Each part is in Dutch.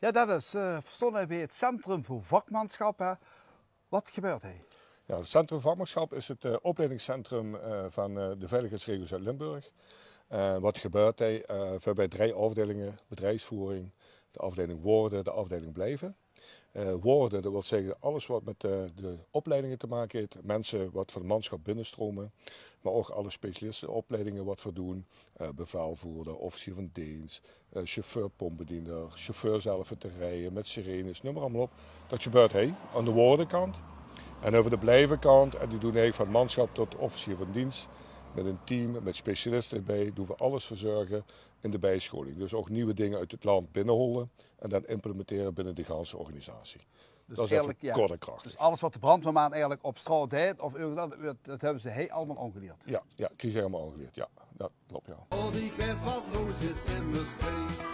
Ja, dat is verstonden bij het Centrum voor Vakmanschap. Hè. Wat gebeurt er? Ja, het Centrum Vakmanschap is het opleidingscentrum van de Veiligheidsregio Zuid-Limburg. Wat gebeurt er? We hebben 3 afdelingen: bedrijfsvoering, de afdeling woorden, de afdeling blijven. Woorden, dat wil zeggen alles wat met de opleidingen te maken heeft. Mensen wat van de manschap binnenstromen. Maar ook alle specialistenopleidingen wat we doen. Bevelvoerder, officier van dienst, chauffeur, pompbediener, chauffeur zelf te rijden met sirenes, noem maar allemaal op. Dat gebeurt aan de woordenkant. En over de blijvenkant, en die doen eigenlijk van manschap tot officier van dienst. Met een team, met specialisten erbij, doen we alles verzorgen in de bijscholing. Dus ook nieuwe dingen uit het land binnenholen en dan implementeren binnen de ganse organisatie. Dus dat is even kort en krachtig. Dus alles wat de brandweerman eigenlijk op straat deed, of dat hebben ze allemaal ongeleerd? Ja, krijg je helemaal ongeleerd. Ja, dat klopt, ja. Oh, ik weet wat los is in de street.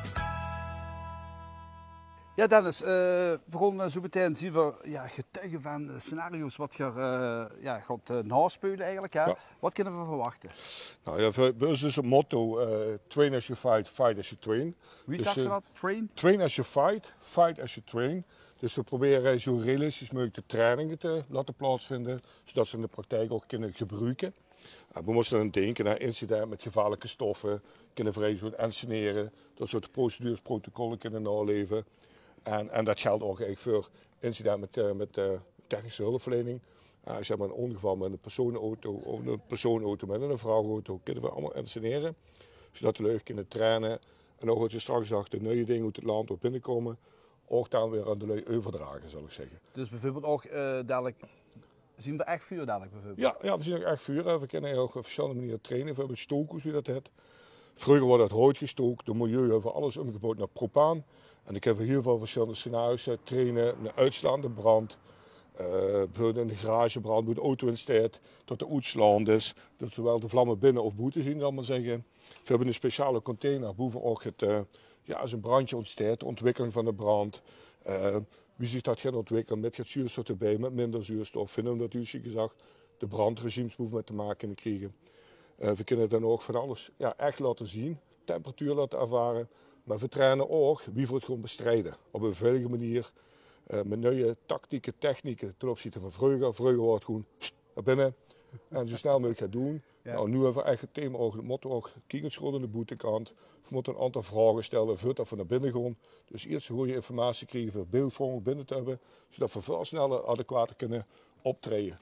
Ja, Dennis, we gaan zo meteen zien we getuigen van scenario's wat je gaat naspelen eigenlijk. Hè? Ja. Wat kunnen we verwachten? Nou ja, voor ons is het motto: train as you fight, fight as you train. Wie Dus, zegt ze dat? Train? Train as you fight, fight as you train. Dus we proberen zo realistisch mogelijk de trainingen te laten plaatsvinden, zodat ze in de praktijk ook kunnen gebruiken. We moesten dan denken naar incidenten met gevaarlijke stoffen, kunnen vrezen enseneren, dat soort procedures, protocollen kunnen naleven. En dat geldt ook eigenlijk voor incidenten met technische hulpverlening. Zeg maar een ongeval met een personenauto met een vrachtauto, kunnen we allemaal enseneren. Zodat de lui kunnen trainen. En ook wat je straks zag, de nieuwe dingen uit het land ook binnenkomen, ook dan weer aan de lui overdragen, zal ik zeggen. Dus bijvoorbeeld ook dadelijk, zien we echt vuur dadelijk bijvoorbeeld? Ja, we zien ook echt vuur. We kunnen ook op verschillende manieren trainen. We hebben stokers, wie dat heet. Vroeger wordt het hout gestookt, de milieu hebben we alles omgebouwd naar propaan. En ik heb heel veel verschillende scenario's trainen, een uitslaande brand, bijvoorbeeld in de garagebrand, hoe de auto in staat, tot de uitslaand is. Dat zowel de vlammen binnen of buiten zien, zal maar zeggen. We hebben een speciale container, boven ook als een brandje ontstaat, de ontwikkeling van de brand. Wie zich dat gaat ontwikkelen met het zuurstof erbij, met minder zuurstof. Vinden we natuurlijk gezegd de brandregimes met te maken krijgen. We kunnen dan ook van alles echt laten zien, temperatuur laten ervaren. Maar we trainen ook wie voor het gewoon bestrijden. Op een veilige manier, met nieuwe tactieken, technieken ten opzichte van vroeger. Vroeger wordt gewoon naar binnen en zo snel mogelijk gaan doen. Ja. Nou, nu hebben we echt het thema, het motto ook, kijkenschool aan de boetekant. We moeten een aantal vragen stellen, voordat we naar binnen gaan. Dus eerst goede informatie krijgen voor beeldvorming binnen te hebben, zodat we veel sneller adequaat kunnen optreden.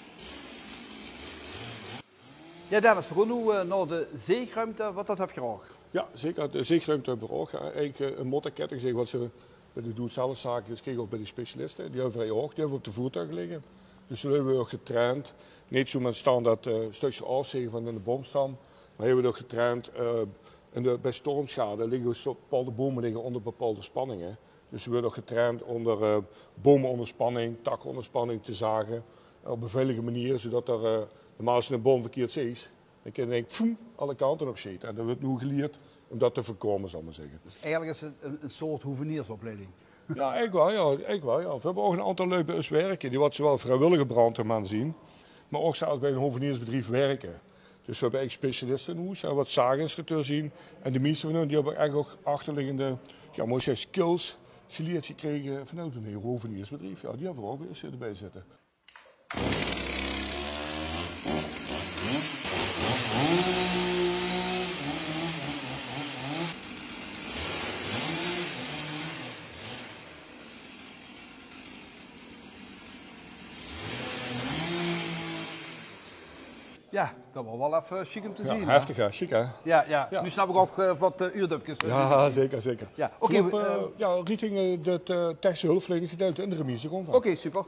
Ja, Dennis, we gaan nu naar de zeegruimte. Wat dat heb je graag? Ja, zeker. De zeegruimte hebben we ook. Eigenlijk een motterketting, zeg wat ze bij de doe-het-zelf-zaken kregen ook bij de specialisten. Die hebben wij ook, die hebben we op de voertuigen liggen. Dus we hebben we ook getraind. Niet zo met standaard stukje afzegen van in de boomstam. Maar hebben we ook getraind bij stormschade liggen bepaalde bomen liggen onder bepaalde spanningen. Dus we worden ook getraind onder bomen onder spanning, takken onder spanning te zagen. Op een veilige manier, zodat er normaal als je een boom verkeerd ziet, dan kun je denken, alle kanten op schieten. En dat wordt nu geleerd om dat te voorkomen, zal ik maar zeggen. Dus eigenlijk is het een soort hoeveniersopleiding. Ja, eigenlijk wel, ja. We hebben ook een aantal lui bij ons werken, die wat zowel vrijwillige brandweerman zien, maar ook zelfs bij een hoeveniersbedrijf werken. Dus we hebben eigenlijk specialisten in huis, wat zaaginstructeur zien. En de meeste van hen die hebben eigenlijk ook achterliggende skills geleerd gekregen vanuit een hoeveniersbedrijf. Ja, die hebben we ook weer eens erbij zitten. Ja, dat was wel even chic om te zien. Heftig hè, chic hè? Ja. Nu snap ik ook wat uurdupjes. Ja, zeker. Ja, richting het technische hulpverlening gedeelte in de remise gewoon van. Oké, super.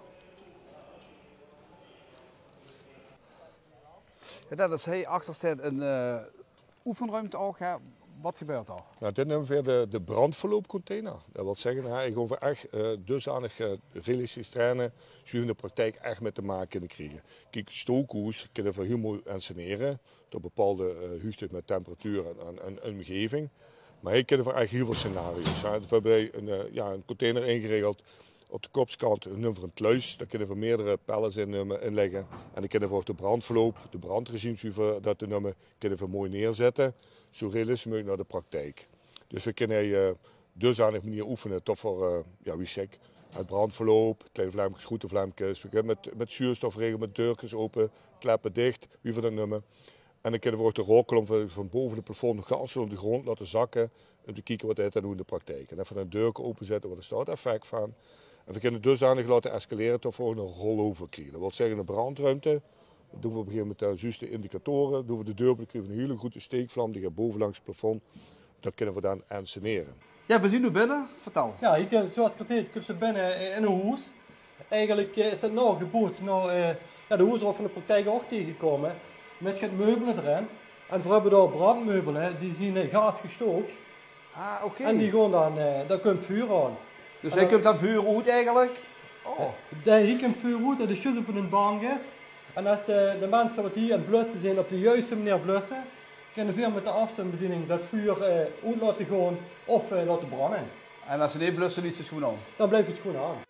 Ja, dat is heel achterstaat een oefenruimte ook. Hè. Wat gebeurt er? Nou, dit noemen we weer de brandverloopcontainer. Dat wil zeggen, ik hoef echt dusdanig realistisch trainen, zodat we in de praktijk echt met te maken kunnen krijgen. Kijk, stookhoes kunnen we heel mooi enseneren, door bepaalde hoogte met temperatuur en omgeving. Maar hier kunnen we echt heel veel scenario's. We hebben een container ingeregeld. Op de kopskant noemen we een kluis, daar kunnen we meerdere pallets in leggen. En dan kunnen we ook de brandverloop, de brandregimes, dat noemen, kunnen we mooi neerzetten. Zo realistisch mogelijk naar de praktijk. Dus we kunnen dusdanig manier oefenen tot voor wie sec. Het brandverloop, kleine vlammetjes, grote vlammetjes. We gaan met zuurstofregelen, met deurtjes open, klappen dicht, wie van dat nummer. En dan kunnen we ook de rookkolom van boven het plafond nog gas op de grond laten zakken. Om te kijken wat dit dan doet in de praktijk. En even een deur openzetten waar de starteffect van. En we kunnen dusdanig laten escaleren tot we een rollover krijgen. Dat wil zeggen een brandruimte. Dat doen we op een gegeven moment de juiste indicatoren. Dan doen we de deur open, dan krijgen we een hele grote steekvlam. Die gaat boven langs het plafond. Dat kunnen we dan enseneren. Ja, we zien nu binnen. Vertel. Ja, je kunt, zoals ik al zei, je kunt ze binnen in een huis. Eigenlijk is het nou gebouwd. De huis is van de praktijk ook tegengekomen. Met het meubelen erin. En we hebben daar brandmeubelen, die zien gas gestookt. Ah, oké. En die gaan dan komt vuur aan. Dus hij komt dan vuur uit eigenlijk? Oh. Hier komt vuur uit, dat is juist van een baangas. En als de mensen wat hier aan het blussen zijn op de juiste manier blussen, kunnen we met de afstandsbediening dat vuur uit laten gaan of laten branden. En als ze niet blussen, liet ze het gewoon aan? Dan blijft het gewoon aan.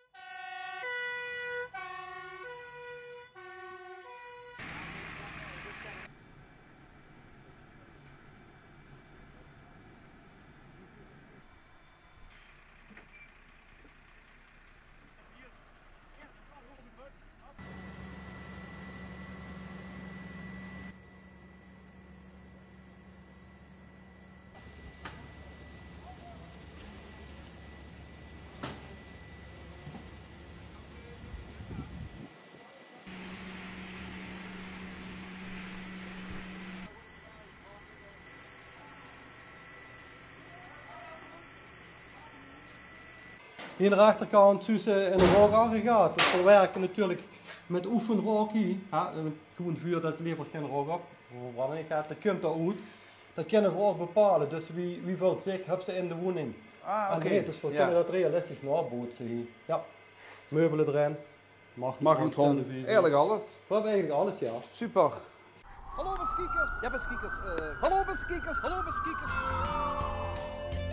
Hier aan de rechterkant zie je een rookaggregaat. Dus we werken natuurlijk met oefenrook hier. Ja, gewoon vuur dat levert geen rook op. Dat komt eruit. Dat kunnen we ook bepalen. Dus wie wil zich hebben ze in de woning. Ah, oké. Dus we kunnen dat realistisch nabootsen hier. Ja. Meubelen erin. Magnetron. Eigenlijk alles. We hebben eigenlijk alles, ja. Super. Hallo beskiekers. Ja beskiekers. Hallo beskiekers. Hallo beskiekers.